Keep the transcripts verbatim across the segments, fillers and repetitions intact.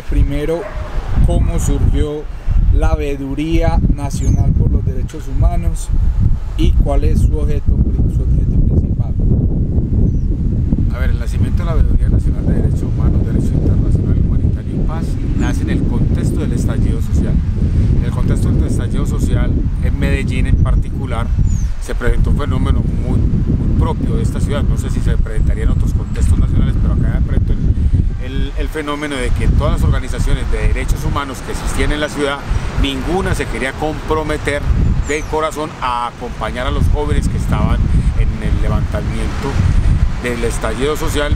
primero, cómo surgió la Veeduría Nacional por los Derechos Humanos y cuál es su objeto, su objeto principal. A ver, el nacimiento de la Veeduría Nacional de Derechos Humanos, Derecho Internacional Humanitario y Paz nace en el contexto del estallido social. En el contexto del estallido social, en Medellín en particular, se presentó un fenómeno muy, muy propio de esta ciudad. No sé si se presentaría en otros contextos nacionales, pero acá me presentó el, el, el fenómeno de que todas las organizaciones de derechos humanos que existían en la ciudad, ninguna se quería comprometer de corazón a acompañar a los jóvenes que estaban en el levantamiento del estallido social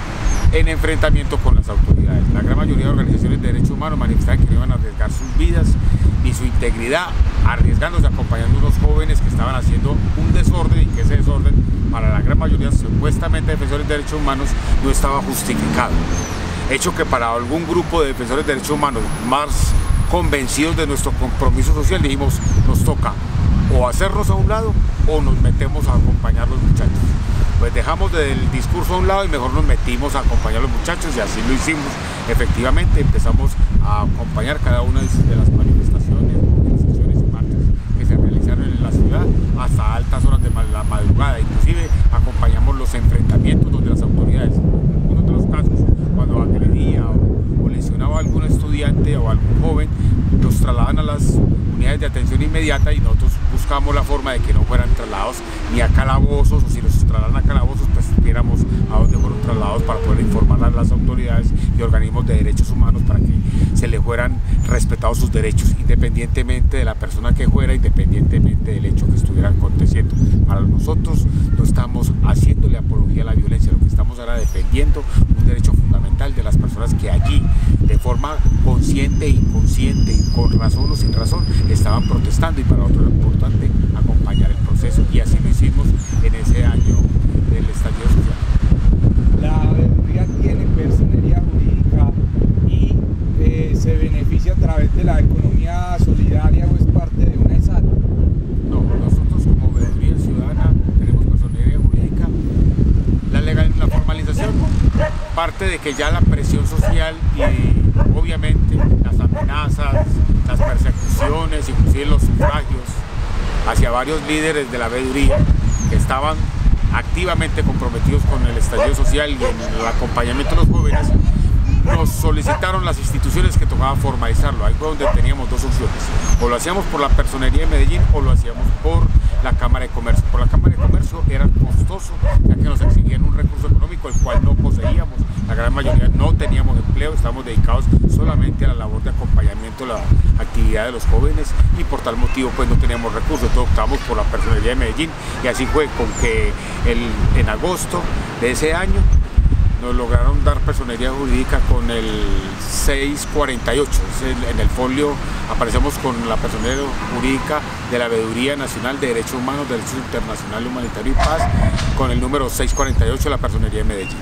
en enfrentamiento con las autoridades. La gran mayoría de organizaciones de derechos humanos manifestaban que no iban a arriesgar sus vidas ni su integridad, arriesgándose, acompañando a unos jóvenes que estaban haciendo un desorden y que ese desorden, para la gran mayoría supuestamente defensores de derechos humanos, no estaba justificado. Hecho que para algún grupo de defensores de derechos humanos más convencidos de nuestro compromiso social, dijimos, nos toca o hacernos a un lado o nos metemos a acompañar a los muchachos. Pues dejamos el discurso a un lado y mejor nos metimos a acompañar a los muchachos, y así lo hicimos. Efectivamente empezamos a acompañar cada una de las manifestaciones, movilizaciones y marchas que se realizaron en la ciudad hasta altas horas de la madrugada. Inclusive acompañamos los enfrentamientos donde las autoridades, en algunos de los casos, cuando agredía o, o lesionaba a algún estudiante o a algún joven, los trasladan a las unidades de atención inmediata, y nosotros buscamos la forma de que no fueran trasladados ni a calabozos, o si los trasladan a calabozos, pues supiéramos a dónde fueron trasladados para poder informar a las autoridades y organismos de derechos humanos para que se le fueran respetados sus derechos, independientemente de la persona que fuera, independientemente del hecho que estuviera aconteciendo. Para nosotros no estamos haciéndole apología a la violencia, lo que estamos ahora defendiendo un derecho fundamental de las personas que allí, de forma consciente e inconsciente, con razón o sin razón, estaban protestando, y para nosotros era importante acompañar el proceso, y así lo hicimos en ese año del estallido social. La Veeduría tiene personería jurídica y eh, se beneficia a través de la economía solidaria, o es parte de una E S A L. No, nosotros como Veeduría Ciudadana tenemos personería jurídica. La legal, la formalización parte de que ya la presión social y obviamente las amenazas, las persecuciones, inclusive los sufragios hacia varios líderes de la Veeduría que estaban activamente comprometidos con el estallido social y en el acompañamiento de los jóvenes, nos solicitaron las instituciones que tocaba formalizarlo. Ahí fue donde teníamos dos opciones: o lo hacíamos por la Personería de Medellín o lo hacíamos por la Cámara de Comercio. Por la Cámara de Comercio era costoso, ya que nos exigían un recurso económico el cual no poseíamos. La gran mayoría no teníamos empleo, estábamos dedicados solamente a la labor de acompañamiento, la actividad de los jóvenes, y por tal motivo pues no teníamos recursos. Entonces optamos por la Personería de Medellín, y así fue con que el, en agosto de ese año nos lograron dar personería jurídica con el seiscientos cuarenta y ocho. En el folio aparecemos con la personería jurídica de la Veeduría Nacional de Derechos Humanos, Derecho Internacional Humanitario y Paz, con el número seiscientos cuarenta y ocho de la personería de Medellín.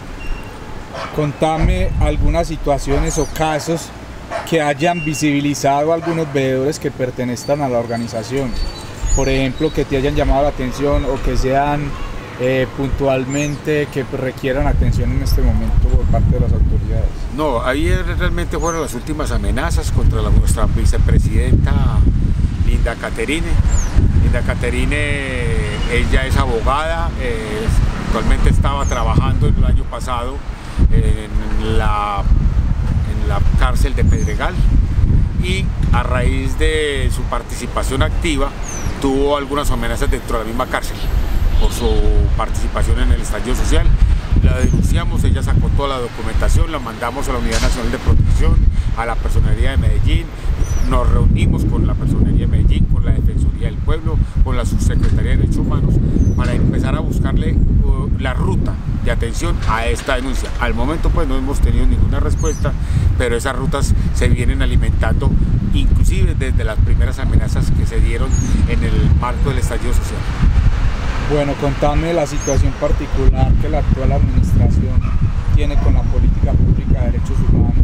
Contame algunas situaciones o casos que hayan visibilizado a algunos veedores que pertenezcan a la organización. Por ejemplo, que te hayan llamado la atención o que sean Eh, puntualmente que requieran atención en este momento por parte de las autoridades. No, ahí realmente fueron las últimas amenazas contra la, nuestra vicepresidenta Linda Caterine. Linda Caterine, ella es abogada, eh, actualmente estaba trabajando el año pasado en la, en la cárcel de Pedregal, y a raíz de su participación activa tuvo algunas amenazas dentro de la misma cárcel por su participación en el estallido social. La denunciamos, ella sacó toda la documentación, la mandamos a la Unidad Nacional de Protección, a la Personería de Medellín, nos reunimos con la Personería de Medellín, con la Defensoría del Pueblo, con la Subsecretaría de Derechos Humanos, para empezar a buscarle uh, la ruta de atención a esta denuncia. Al momento pues no hemos tenido ninguna respuesta, pero esas rutas se vienen alimentando inclusive desde las primeras amenazas que se dieron en el marco del estallido social. Bueno, contame la situación particular que la actual administración tiene con la política pública de derechos humanos.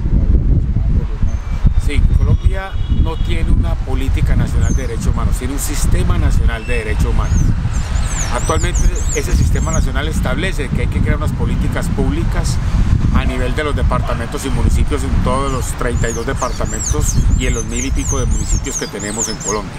Sí, Colombia no tiene una política nacional de derechos humanos, tiene un sistema nacional de derechos humanos. Actualmente ese sistema nacional establece que hay que crear unas políticas públicas a nivel de los departamentos y municipios, en todos los treinta y dos departamentos y en los mil y pico de municipios que tenemos en Colombia.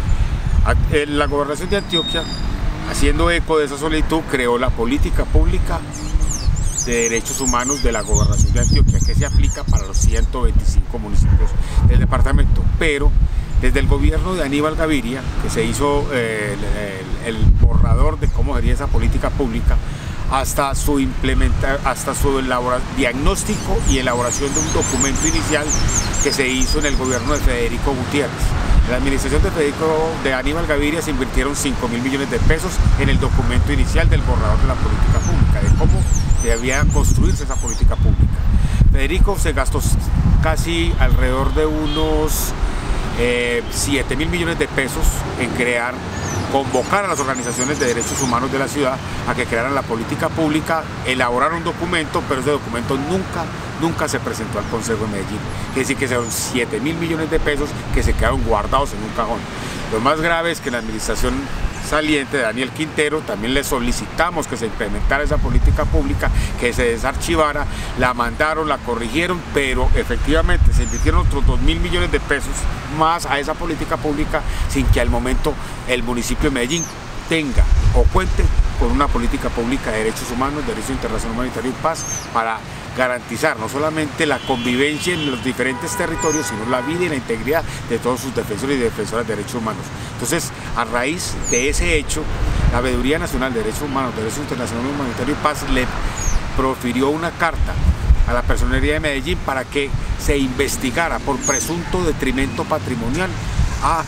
La Gobernación de Antioquia, haciendo eco de esa solicitud, creó la política pública de derechos humanos de la Gobernación de Antioquia, que se aplica para los ciento veinticinco municipios del departamento, pero desde el gobierno de Aníbal Gaviria, que se hizo eh, el, el, el borrador de cómo sería esa política pública, hasta su implementa, hasta su elabora, diagnóstico y elaboración de un documento inicial que se hizo en el gobierno de Federico Gutiérrez. En la administración de Federico de Aníbal Gaviria se invirtieron cinco mil millones de pesos en el documento inicial del borrador de la política pública, de cómo debía construirse esa política pública. Federico se gastó casi alrededor de unos eh, siete mil millones de pesos en crear, convocar a las organizaciones de derechos humanos de la ciudad a que crearan la política pública, elaborar un documento, pero ese documento nunca, nunca se presentó al Consejo de Medellín. Quiere decir que son siete mil millones de pesos que se quedaron guardados en un cajón. Lo más grave es que la administración saliente de Daniel Quintero también le solicitamos que se implementara esa política pública, que se desarchivara, la mandaron, la corrigieron, pero efectivamente se invirtieron otros dos mil millones de pesos más a esa política pública sin que al momento el municipio de Medellín tenga o cuente con una política pública de derechos humanos, derecho internacional humanitario y paz para garantizar no solamente la convivencia en los diferentes territorios, sino la vida y la integridad de todos sus defensores y defensoras de derechos humanos. Entonces, a raíz de ese hecho, la Veeduría Nacional de Derechos Humanos, Derecho Internacional Humanitario y Paz le profirió una carta a la Personería de Medellín para que se investigara por presunto detrimento patrimonial a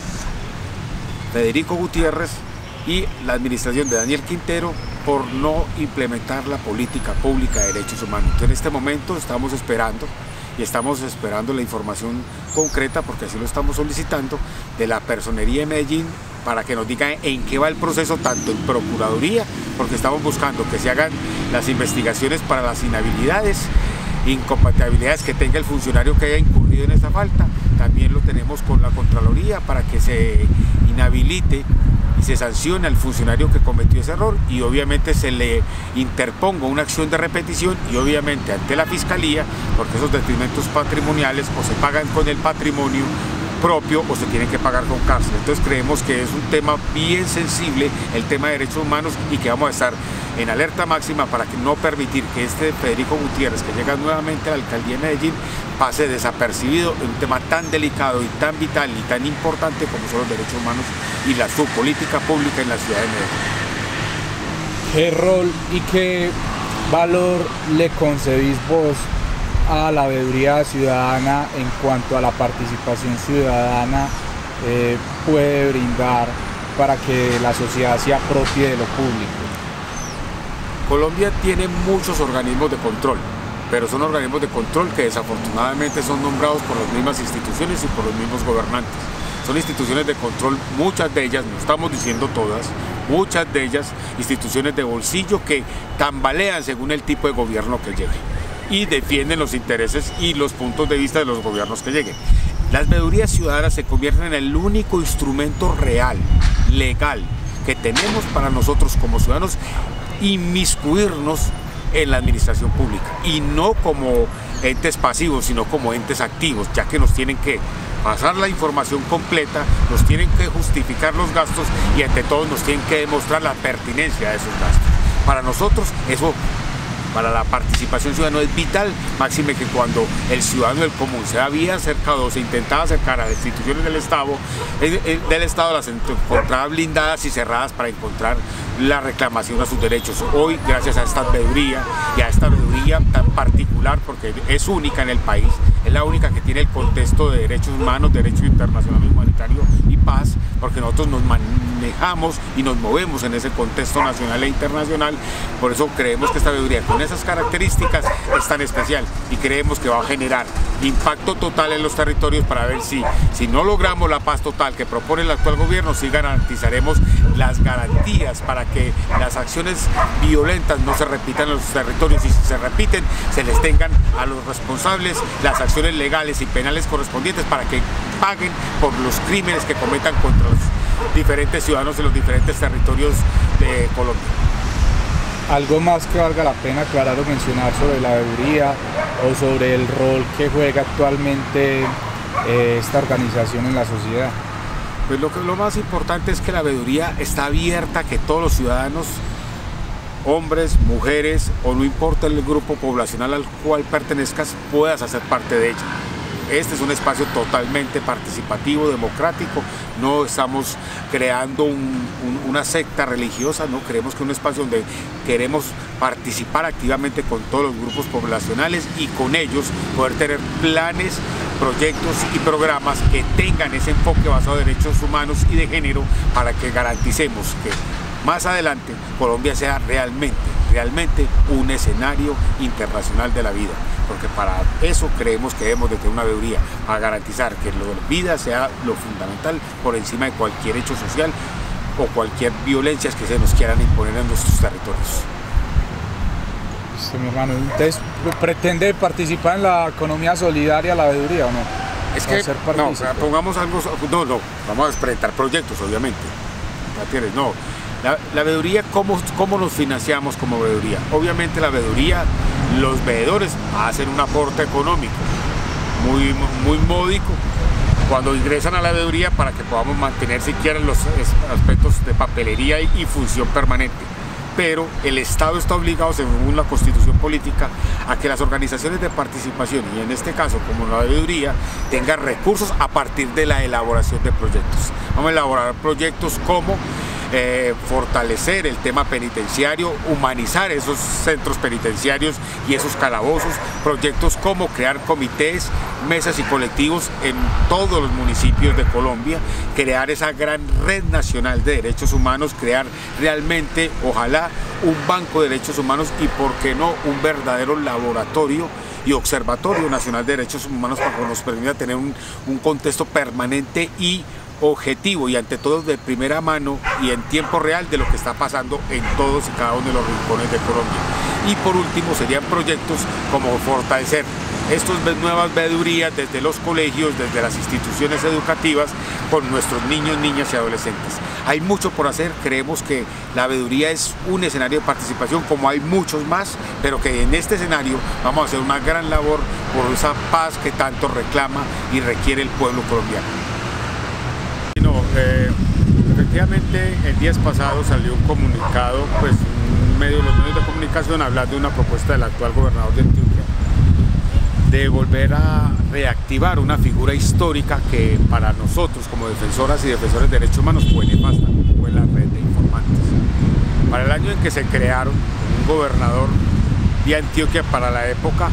Federico Gutiérrez y la administración de Daniel Quintero por no implementar la política pública de derechos humanos. Entonces, en este momento estamos esperando y estamos esperando la información concreta, porque así lo estamos solicitando, de la Personería de Medellín para que nos digan en qué va el proceso, tanto en Procuraduría, porque estamos buscando que se hagan las investigaciones para las inhabilidades, incompatibilidades que tenga el funcionario que haya incurrido en esa falta. También lo tenemos con la Contraloría para que se inhabilite y se sancione al funcionario que cometió ese error, y obviamente se le interponga una acción de repetición, y obviamente ante la Fiscalía, porque esos detrimentos patrimoniales o se pagan con el patrimonio propio o se tienen que pagar con cárcel. Entonces creemos que es un tema bien sensible, el tema de derechos humanos, y que vamos a estar en alerta máxima para que no permitir que este Federico Gutiérrez, que llega nuevamente a la alcaldía de Medellín, pase desapercibido en un tema tan delicado y tan vital y tan importante como son los derechos humanos y la su política pública en la ciudad de Medellín. ¿Qué rol y qué valor le concebís vos a la veeduría ciudadana en cuanto a la participación ciudadana eh, puede brindar para que la sociedad se apropie de lo público? Colombia tiene muchos organismos de control, pero son organismos de control que desafortunadamente son nombrados por las mismas instituciones y por los mismos gobernantes. Son instituciones de control, muchas de ellas, no estamos diciendo todas, muchas de ellas instituciones de bolsillo que tambalean según el tipo de gobierno que llegue y defienden los intereses y los puntos de vista de los gobiernos que lleguen. Las veedurías ciudadanas se convierten en el único instrumento real, legal, que tenemos para nosotros como ciudadanos inmiscuirnos en la administración pública, y no como entes pasivos, sino como entes activos, ya que nos tienen que pasar la información completa, nos tienen que justificar los gastos y ante todo nos tienen que demostrar la pertinencia de esos gastos. Para nosotros eso, para la participación ciudadana, es vital, máxime que cuando el ciudadano del común se había acercado o se intentaba acercar a las instituciones del Estado, del Estado las encontraba blindadas y cerradas para encontrar la reclamación a sus derechos. Hoy, gracias a esta veeduría y a esta veeduría tan particular, porque es única en el país, es la única que tiene el contexto de derechos humanos, derecho internacional humanitario y paz, porque nosotros nos manejamos y nos movemos en ese contexto nacional e internacional. Por eso creemos que esta veeduría con esas características es tan especial, y creemos que va a generar impacto total en los territorios para ver si, si no logramos la paz total que propone el actual gobierno, si garantizaremos las garantías para que las acciones violentas no se repitan en los territorios, y si se repiten se les tengan a los responsables las acciones legales y penales correspondientes para que paguen por los crímenes que cometan contra los diferentes ciudadanos de los diferentes territorios de Colombia. ¿Algo más que valga la pena aclarar o mencionar sobre la veeduría o sobre el rol que juega actualmente eh, esta organización en la sociedad? Pues lo, que, lo más importante es que la veeduría está abierta a que todos los ciudadanos, hombres, mujeres, o no importa el grupo poblacional al cual pertenezcas, puedas hacer parte de ella. Este es un espacio totalmente participativo, democrático. No estamos creando un, un, una secta religiosa, no, creemos que es un espacio donde queremos participar activamente con todos los grupos poblacionales y con ellos poder tener planes, proyectos y programas que tengan ese enfoque basado en derechos humanos y de género para que garanticemos que más adelante Colombia sea realmente, realmente un escenario internacional de la vida, porque para eso creemos que debemos de tener una veeduría, para garantizar que lo de la vida sea lo fundamental por encima de cualquier hecho social o cualquier violencia que se nos quieran imponer en nuestros territorios. Sí, mi hermano, entonces, ¿pretende participar en la economía solidaria la veeduría o no? Es que, no, pongamos algo, no, no, vamos a presentar proyectos, obviamente, ¿entiendes? No. La, la veeduría, ¿cómo, ¿cómo nos financiamos como veeduría? Obviamente la veeduría, los veedores hacen un aporte económico muy, muy módico cuando ingresan a la veeduría para que podamos mantener siquiera los aspectos de papelería y función permanente. Pero el Estado está obligado, según la Constitución Política, a que las organizaciones de participación, y en este caso como la veeduría, tengan recursos a partir de la elaboración de proyectos. Vamos a elaborar proyectos como Eh, fortalecer el tema penitenciario, humanizar esos centros penitenciarios y esos calabozos, proyectos como crear comités, mesas y colectivos en todos los municipios de Colombia, crear esa gran red nacional de derechos humanos, crear realmente, ojalá, un banco de derechos humanos y, por qué no, un verdadero laboratorio y observatorio nacional de derechos humanos para que nos permita tener un, un contexto permanente y objetivo y ante todo de primera mano y en tiempo real de lo que está pasando en todos y cada uno de los rincones de Colombia. Y por último serían proyectos como fortalecer estas nuevas veedurías desde los colegios, desde las instituciones educativas con nuestros niños, niñas y adolescentes. Hay mucho por hacer, creemos que la veeduría es un escenario de participación como hay muchos más, pero que en este escenario vamos a hacer una gran labor por esa paz que tanto reclama y requiere el pueblo colombiano. No, eh, efectivamente el día pasado salió un comunicado, pues en medio de los medios de comunicación, hablando de una propuesta del actual gobernador de Antioquia de volver a reactivar una figura histórica que para nosotros como defensoras y defensores de derechos humanos fue nefasta, fue la red de informantes. Para el año en que se crearon, un gobernador de Antioquia para la época,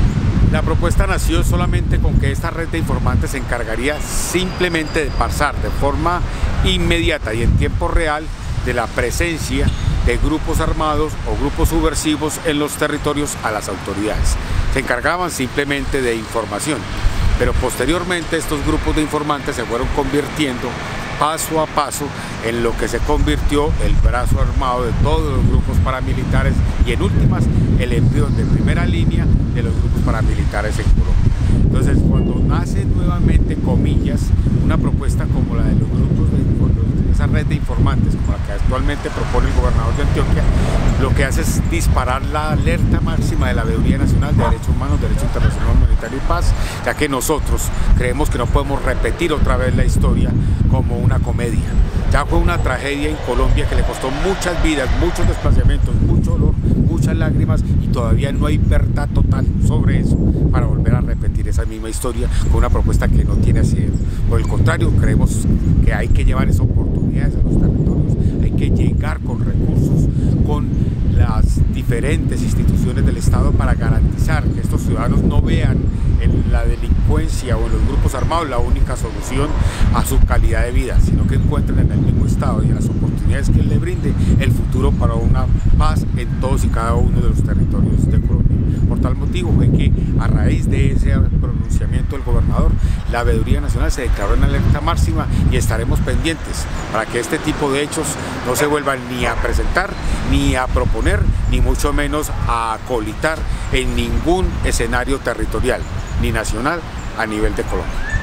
la propuesta nació solamente con que esta red de informantes se encargaría simplemente de pasar de forma inmediata y en tiempo real de la presencia de grupos armados o grupos subversivos en los territorios a las autoridades. Se encargaban simplemente de información, pero posteriormente estos grupos de informantes se fueron convirtiendo paso a paso en lo que se convirtió el brazo armado de todos los grupos paramilitares y en últimas el embrión de primera línea de los grupos paramilitares en Colombia. Entonces, cuando nace nuevamente, comillas, una propuesta como la de los grupos de esa red de informantes, como la que actualmente propone el gobernador de Antioquia, lo que hace es disparar la alerta máxima de la Veeduría Nacional de Derechos Humanos, Derecho Internacional Humanitario y Paz, ya que nosotros creemos que no podemos repetir otra vez la historia como una comedia. Ya fue una tragedia en Colombia que le costó muchas vidas, muchos desplazamientos, mucho dolor, muchas lágrimas y todavía no hay verdad total sobre eso para volver a repetir esa misma historia con una propuesta que no tiene asidero. Por el contrario, creemos que hay que llevar esas oportunidades a los territorios, hay que llegar con recursos, con las diferentes instituciones del Estado para garantizar que estos ciudadanos no vean en la delincuencia o en los grupos armados la única solución a su calidad de vida, sino que encuentren en el mismo Estado y en las oportunidades que él le brinde el futuro para una paz en todos y cada uno de los territorios de Colombia. Por tal motivo fue que a raíz de ese pronunciamiento del gobernador, la Veeduría Nacional se declaró en alerta máxima y estaremos pendientes para que este tipo de hechos no se vuelvan ni a presentar, ni a proponer, ni mucho menos a acolitar en ningún escenario territorial ni nacional a nivel de Colombia.